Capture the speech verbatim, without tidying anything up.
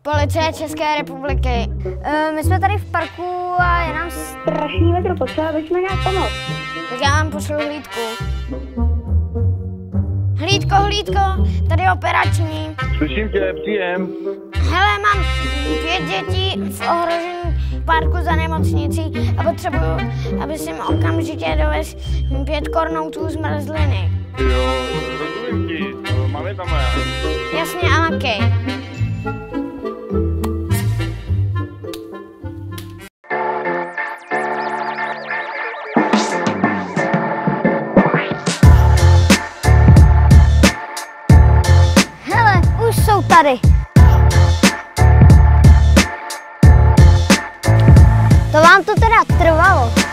Policie České republiky. E, my jsme tady v parku a je nám strašný vedro, potřeba bychom nějak pomoct. Tak já vám pošlu hlídku. Hlídko, hlídko, tady je operační. Slyším tě, příjem. Hele, mám pět dětí v ohroženém parku za nemocnicí a potřebuju, aby si jim okamžitě dovez pět kornoutů zmrzliny. Jo, rozumím ti, máme tam já. Jasně, a makej. Hele, už jsou tady. To vám to teda trvalo.